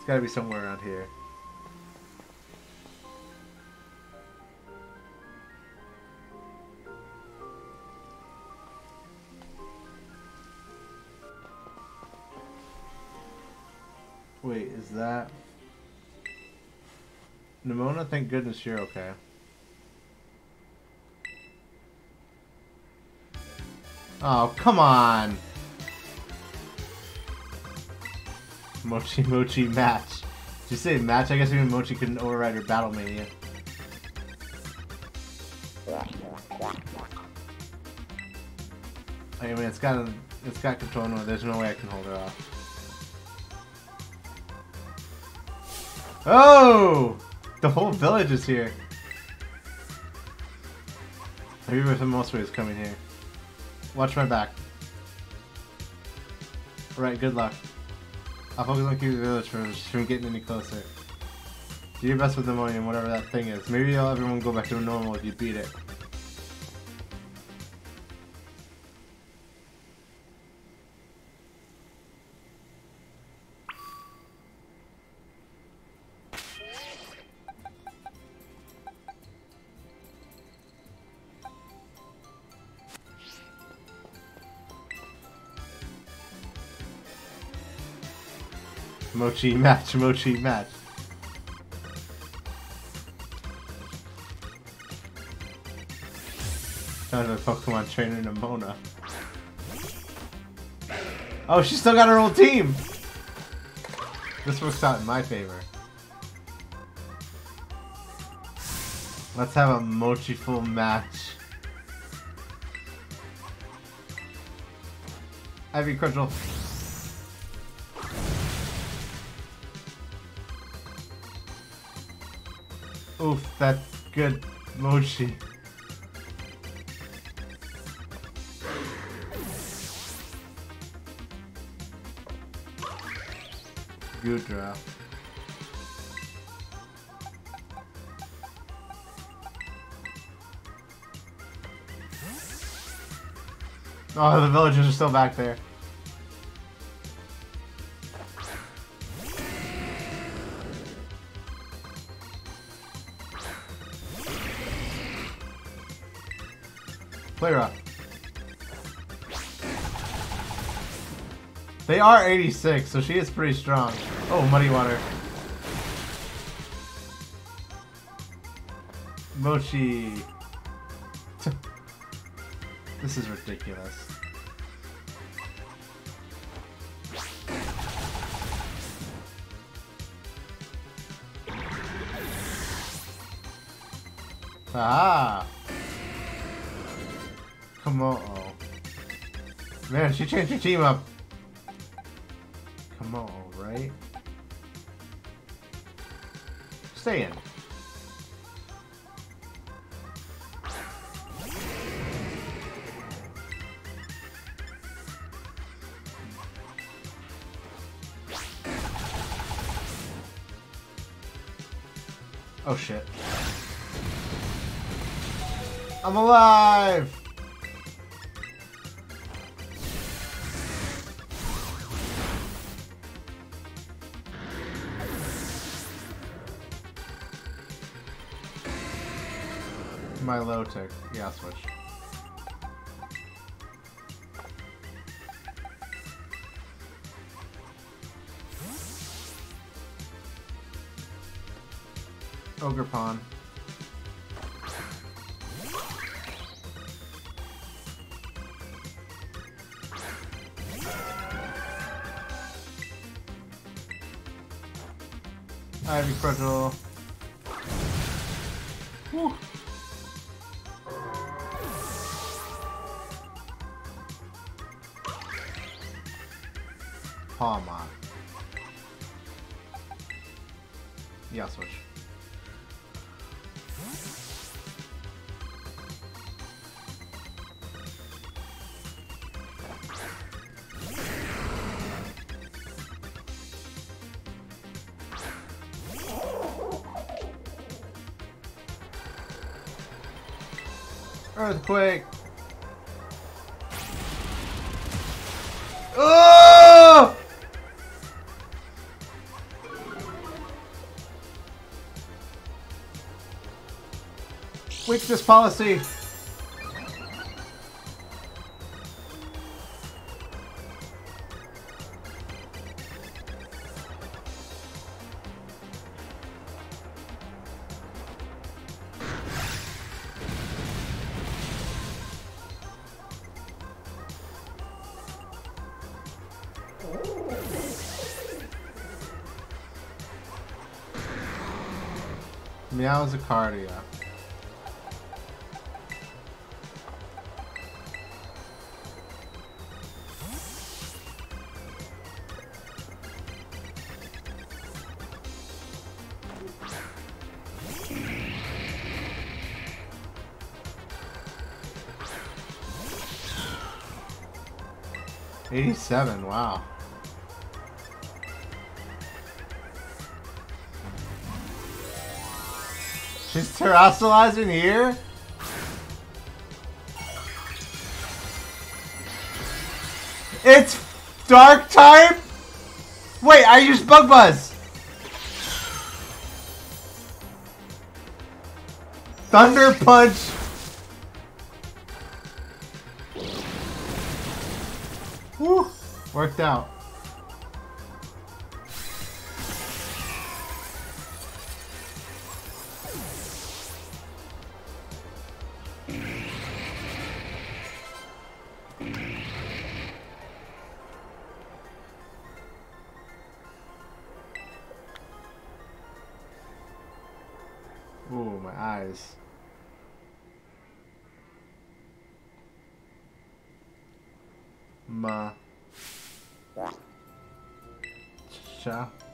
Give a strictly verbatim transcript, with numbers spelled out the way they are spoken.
gotta be somewhere around here. Wait, is that... Nemona, thank goodness you're okay. Oh, come on! Mochi Mochi match. Did you say match? I guess even Mochi couldn't override her Battle Mania. I mean, it's got it's got control. No, there's no way I can hold her off. Oh! The whole village is here. Maybe with the Mosway is coming here. Watch my back. Alright, good luck. I'll focus on keeping the village from, from getting any closer. Do your best with the money and whatever that thing is. Maybe I'll everyone go back to normal if you beat it. Mochi match, Mochi match. Sounds like Pokemon trainer Nemona. Oh, she still got her old team! This works out in my favor. Let's have a Mochi-ful match. Ivy Crunchel. Oof, that's good, Mochi. Goodra. Oh, the villagers are still back there. Play rough. They are eighty-six, so she is pretty strong. Oh, Muddy Water. Mochi. This is ridiculous. Ah. Come on. Man, she changed her team up. Come on, right? Stay in. Oh shit. I'm alive! My low tick. Yeah, switch. Ogre Pawn. Ivy Crudgel. Whew. Palma. Yeah, switch. Earthquake. Oh! tweak this policy. Meow Zacardia. eighty-seven, wow. She's terrestrializing here? It's dark type? Wait, I used Bug Buzz! Thunder Punch! Woo! Worked out. Ooh, my eyes. Ma. Cha.